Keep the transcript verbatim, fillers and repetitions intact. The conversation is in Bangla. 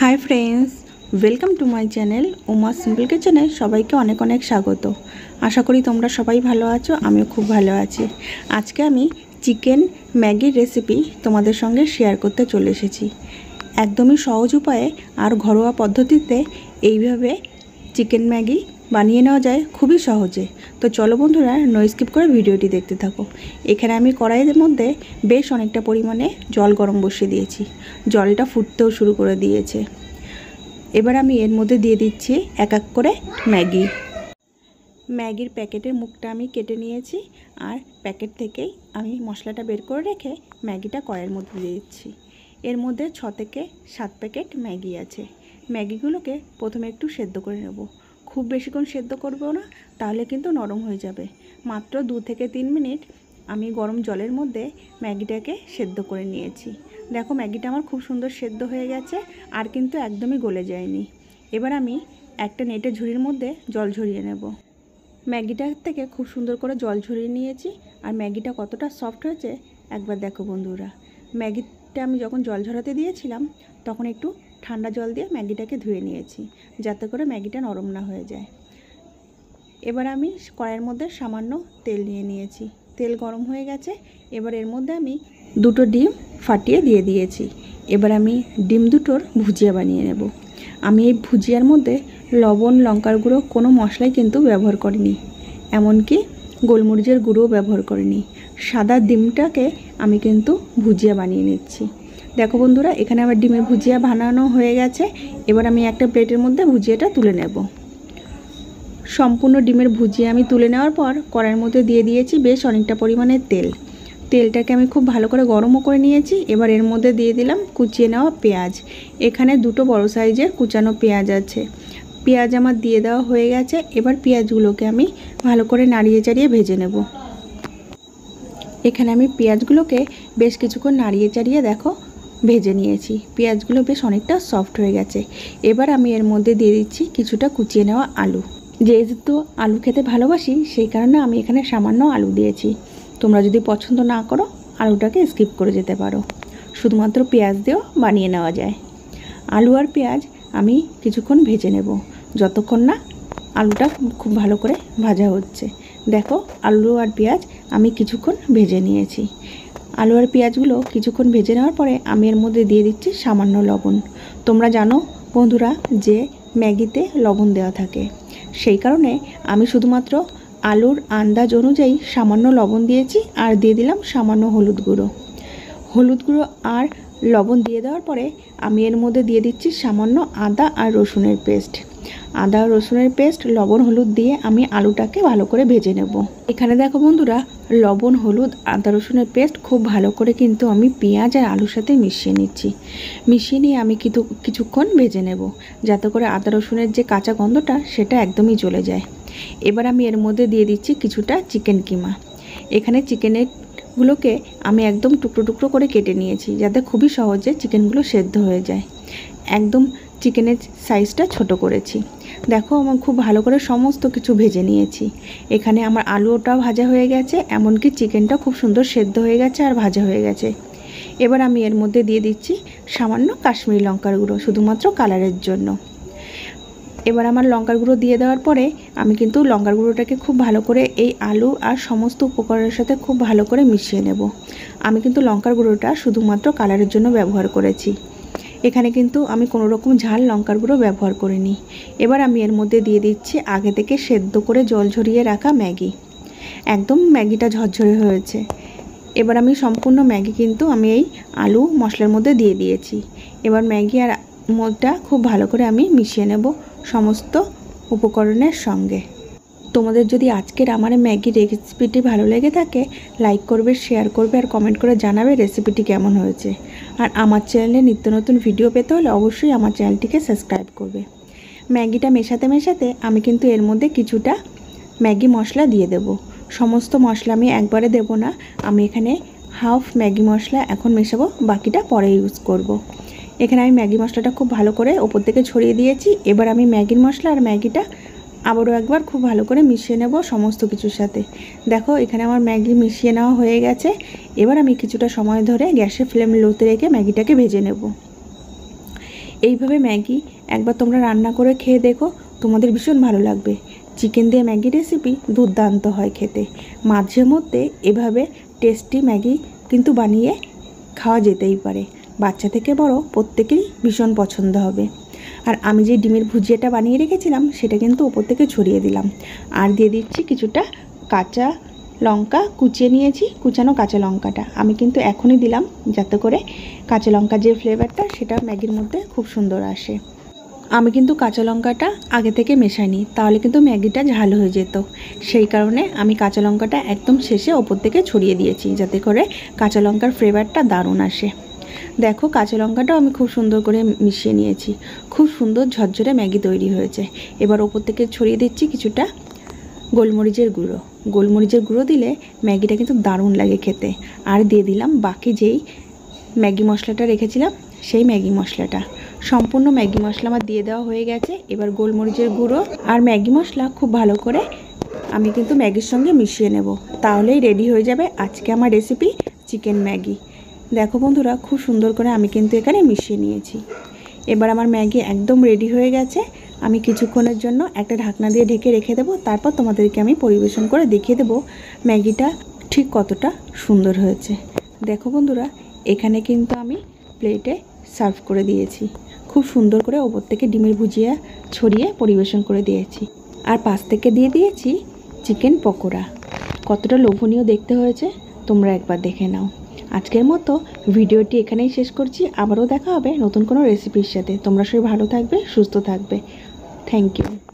High friends welcome to my channel Uma simple किचेने सबाइके अनेक अनेक स्वागत। आशा करी तोमरा सबाई भालो आछो, आमिओ खूब भालो आछि। आज के आमी चिकेन मैगिर रेसिपि तोमादेर संगे शेयर करते चले एसेछि। एकदमई सहज उपाये और घरोया पद्धतिते एइभावे चिकेन मैगी बानिये नेওয়া যায় खूबই सहजे। तो चलो बंधुरा नो स्किप करे भिडियोटी देखते थाको। एखाने आमी कड़ाइयेर मध्य बेश अनेकटा परिमाणे जल गरम बसिए दिएछि, जलटा फुटतेও शुरू करे दिएছে। एबार आमी एर मध्य दिए दिচ্ছি एक एक करे मैगी। मैगिर पैकेटेर मुखटा आमी केटे निয়েছি और पैकेट थेकेई आमी मशलाटा बेर करे रेखे मैगिटा कड़ाइयेर मध्य दिए दिচ্ছি। एर मध्य छ থেকে सात पैकेट मैगी आछे। मैगिगुलोके प्रथमे एकटू सेদ্ধ करे नेब। खूब बेशिक्षण सेদ্ধ करब ना, ताहले किन्तु नरम हो जाबे। मात्र दो থেকে तीन मिनट आमी गरम जलेर मध्य मैगिटाके सेদ্ধ करे निয়েছি। देखो मैगिटा आमार खूब सुंदर सेদ্ধ हो गेছে और किन्तु एकदम ही गले जायनि। एबार आमी एकटा नेटेर झुड़िर मध्य जल झरिए नेब। मैगिटा थेके खूब सुंदर करे जल झरिए निয়েছি और मैगिटा कतटा सफ्ट हয়েছে एकबार देखो बंधुरा। मैगिटा आमी जखन जल झराते दिएছিলাম तखन एकटू ঠান্ডা জল দিয়ে ম্যাগিটাকে ধুয়ে নিয়েছি যাতে করে ম্যাগিটা নরম না হয়ে যায়। এবার আমি কড়াইয়ের মধ্যে সামান্য তেল নিয়ে নিয়েছি। তেল গরম হয়ে গেছে। এবার এর মধ্যে আমি দুটো ডিম ফাটিয়ে দিয়ে দিয়েছি। এবার আমি ডিম দুটোর ভুজিয়া বানিয়ে নেব। আমি এই ভুজিয়ার মধ্যে লবণ লঙ্কার গুঁড়ো কোনো মশলাই কিন্তু ব্যবহার করিনি, এমনকি গোলমরিচের গুঁড়োও ব্যবহার করিনি। সাদা ডিমটাকে আমি কিন্তু ভুজিয়া বানিয়ে নিচ্ছি। देखो बंधुरा एखाने आमार डिमेर भुजिया बानानो हो गेছে। एबार आमी एकटा प्लेटेर मध्य भुजियाटा तुले नेब। सम्पूर्ण डिमेर भुजिया आमी तुले नेওয়ার पर कड़ाइয়ের मध्य दिए दिएছি बेश अनेकटा परिमाणे तेल। तेलटाके आमी खूब भालो करे गरमও करे निয়েছি। एबार एर मध्य दिए दिलाम कुचिয়ে नेওয়া पेঁয়াজ। एखाने दुटो बड़ो साइजेर कुचानो पेঁয়াজ आछे। पेঁয়াজ आमार दिए देওয়া হয়ে গেছে। एबार पेঁয়াজগুলোকে आमी भालो करे नाड़िয়ে चाड़िয়ে भेजे नेब। एखाने आमी पेঁয়াজগুলোকে बेश किछुक्षण नाड़िয়ে चाड़िয়ে देखो भेजे निয়েছি। पेঁয়াজগুলো बेश अनेकटा सफ्ट हो गेছে। एबार आमी एर मध्य दिए दिচ্ছি কিছুটা কুচিয়ে নেওয়া आलू। যেহেতু आलू খেতে ভালোবাসি সেই কারণে আমি এখানে সামান্য আলু দিয়েছি। তোমরা যদি পছন্দ না করো আলুটাকে স্কিপ করে যেতে পারো। শুধুমাত্র পেঁয়াজ দিয়েও বানিয়ে নেওয়া যায়। আলু আর পেঁয়াজ আমি কিছুক্ষণ ভেজে নেব, যতক্ষণ না আলুটা খুব ভালো করে ভাজা হচ্ছে। দেখো আলু আর পেঁয়াজ আমি কিছুক্ষণ ভেজে নিয়েছি। आलू और पेঁয়াজগুলো কিছুক্ষণ ভেজে নেওয়ার পরে আমি এর মধ্যে দিয়ে দিচ্ছি সামান্য লবণ। তোমরা জানো বন্ধুরা যে ম্যাগিতে লবণ দেওয়া থাকে, সেই কারণে আমি শুধুমাত্র আলুর আন্দাজ অনুযায়ী সামান্য লবণ দিয়েছি আর দিয়ে দিলাম সামান্য হলুদ গুঁড়ো। হলুদ গুঁড়ো আর লবণ দিয়ে দেওয়ার পরে আমি এর মধ্যে দিয়ে দিচ্ছি সামান্য আদা আর রসুনের পেস্ট। আদা রসুনের পেস্ট লবণ হলুদ দিয়ে আমি আলুটাকে ভালো করে ভেজে নেব। এখানে দেখো বন্ধুরা লবণ হলুদ আদা রসুনের পেস্ট খুব ভালো করে কিন্তু আমি পেঁয়াজ আর আলুর সাথে মিশিয়ে নিচ্ছি। মিশিয়ে নিয়ে আমি কিন্তু কিছুক্ষণ ভেজে নেব যাতে করে আদা রসুনের যে কাঁচা গন্ধটা সেটা একদমই চলে যায়। এবার আমি এর মধ্যে দিয়ে দিচ্ছি কিছুটা চিকেন কিমা। এখানে চিকেনের গুলোকে আমি একদম টুকরো টুকরো করে কেটে নিয়েছি যাতে খুবই সহজে চিকেনগুলো সেদ্ধ হয়ে যায়। একদম চিকেনের সাইজটা ছোট করেছি। দেখো আমার খুব ভালো করে সমস্ত কিছু ভেজে নিয়েছি। এখানে আমার আলুটাও ভাজা হয়ে গেছে, এমনকি চিকেনটা খুব সুন্দর সেদ্ধ হয়ে গেছে আর ভাজা হয়ে গেছে। এবার আমি এর মধ্যে দিয়ে দিচ্ছি সামান্য কাশ্মীরি লঙ্কার গুঁড়ো শুধুমাত্র কালারের জন্য। এবার আমার লঙ্কার গুঁড়ো দিয়ে দেওয়ার পরে আমি কিন্তু লঙ্কার গুঁড়োটাকে খুব ভালো করে এই আলু আর সমস্ত উপকরণের সাথে খুব ভালো করে মিশিয়ে নেব। আমি কিন্তু লঙ্কার গুঁড়োটা শুধুমাত্র কালারের জন্য ব্যবহার করেছি। এখানে কিন্তু আমি কোনো রকম ঝাল লঙ্কার গুঁড়ো ব্যবহার করিনি। এবার আমি এর মধ্যে দিয়ে দিচ্ছি আগে থেকে সেদ্ধ করে জল ঝরিয়ে রাখা ম্যাগি। একদম ম্যাগিটা ঝরঝরে হয়েছে। এবার আমি সম্পূর্ণ ম্যাগি কিন্তু আমি এই আলু মশলার মধ্যে দিয়ে দিয়েছি। এবার ম্যাগি আর মধ্যটা খুব ভালো করে আমি মিশিয়ে নেব সমস্ত উপকরণের সঙ্গে। তোমাদের যদি আজকের আমার ম্যাগির রেসিপিটি ভালো লেগে থাকে লাইক করবে, শেয়ার করবে আর কমেন্ট করে জানাবে রেসিপিটি কেমন হয়েছে। আর আমার চ্যানেলে নিত্য নতুন ভিডিও পেতে হলে অবশ্যই আমার চ্যানেলটিকে সাবস্ক্রাইব করবে। ম্যাগিটা মেশাতে মেশাতে আমি কিন্তু এর মধ্যে কিছুটা ম্যাগি মশলা দিয়ে দেব। সমস্ত মশলা আমি একবারে দেব না, আমি এখানে হাফ ম্যাগি মশলা এখন মেশাবো, বাকিটা পরে ইউজ করব। এখানে আমি ম্যাগি মশলাটা খুব ভালো করে ওপর থেকে ছড়িয়ে দিয়েছি। এবার আমি ম্যাগির মশলা আর ম্যাগিটা আবারও একবার খুব ভালো করে মিশিয়ে নেব সমস্ত কিছুর সাথে। দেখো এখানে আমার ম্যাগি মিশিয়ে নেওয়া হয়ে গেছে। এবার আমি কিছুটা সময় ধরে গ্যাসের ফ্লেম লোতে রেখে ম্যাগিটাকে ভেজে নেব। এইভাবে ম্যাগি একবার তোমরা রান্না করে খেয়ে দেখো, তোমাদের ভীষণ ভালো লাগবে। চিকেন দিয়ে ম্যাগি রেসিপি দুর্দান্ত হয় খেতে। মাঝে মধ্যে এভাবে টেস্টি ম্যাগি কিন্তু বানিয়ে খাওয়া যেতেই পারে। বাচ্চা থেকে বড় প্রত্যেকেরই ভীষণ পছন্দ হবে। আর আমি যে ডিমের ভুজিয়াটা বানিয়ে রেখেছিলাম সেটা কিন্তু ওপর থেকে ছড়িয়ে দিলাম। আর দিয়ে দিচ্ছি কিছুটা কাঁচা লঙ্কা কুচিয়ে নিয়েছি, কুচানো কাঁচা লঙ্কাটা আমি কিন্তু এখনই দিলাম, যাতে করে কাঁচা লঙ্কার যে ফ্লেভারটা সেটা ম্যাগির মধ্যে খুব সুন্দর আসে। আমি কিন্তু কাঁচা লঙ্কাটা আগে থেকে মেশাইনি, তাহলে কিন্তু ম্যাগিটা ঝাল হয়ে যেত। সেই কারণে আমি কাঁচা লঙ্কাটা একদম শেষে ওপর থেকে ছড়িয়ে দিয়েছি, যাতে করে কাঁচা লঙ্কার ফ্লেভারটা দারুণ আসে। দেখো কাঁচা লঙ্কাটাও আমি খুব সুন্দর করে মিশিয়ে নিয়েছি। খুব সুন্দর ঝরঝরে ম্যাগি তৈরি হয়েছে। এবার ওপর থেকে ছড়িয়ে দিচ্ছি কিছুটা গোলমরিচের গুঁড়ো। গোলমরিচের গুঁড়ো দিলে ম্যাগিটা কিন্তু দারুণ লাগে খেতে। আর দিয়ে দিলাম বাকি যেই ম্যাগি মশলাটা রেখেছিলাম সেই ম্যাগি মশলাটা। সম্পূর্ণ ম্যাগি মশলা আমার দিয়ে দেওয়া হয়ে গেছে। এবার গোলমরিচের গুঁড়ো আর ম্যাগি মশলা খুব ভালো করে আমি কিন্তু ম্যাগির সঙ্গে মিশিয়ে নেব, তাহলেই রেডি হয়ে যাবে আজকে আমার রেসিপি চিকেন ম্যাগি। দেখো বন্ধুরা, খুব সুন্দর করে আমি কিন্তু এখানে মিশিয়ে নিয়েছি। এবার আমার ম্যাগি একদম রেডি হয়ে গেছে। আমি কিছুক্ষণের জন্য একটা ঢাকনা দিয়ে ঢেকে রেখে দেবো, তারপর তোমাদেরকে আমি পরিবেশন করে দেখিয়ে দেবো ম্যাগিটা ঠিক কতটা সুন্দর হয়েছে। দেখো বন্ধুরা, এখানে কিন্তু আমি প্লেটে সার্ভ করে দিয়েছি। খুব সুন্দর করে ওপর থেকে ডিমের ভুজিয়া ছড়িয়ে পরিবেশন করে দিয়েছি। আর পাশ থেকে দিয়ে দিয়েছি চিকেন পকোড়া। কতটা লোভনীয় দেখতে হয়েছে তোমরা একবার দেখে নাও। আজকের মতো ভিডিওটি এখানেই শেষ করছি। আবারও দেখা হবে নতুন কোনো রেসিপির সাথে। তোমরা সবাই ভালো থাকবে, সুস্থ থাকবে। Thank you.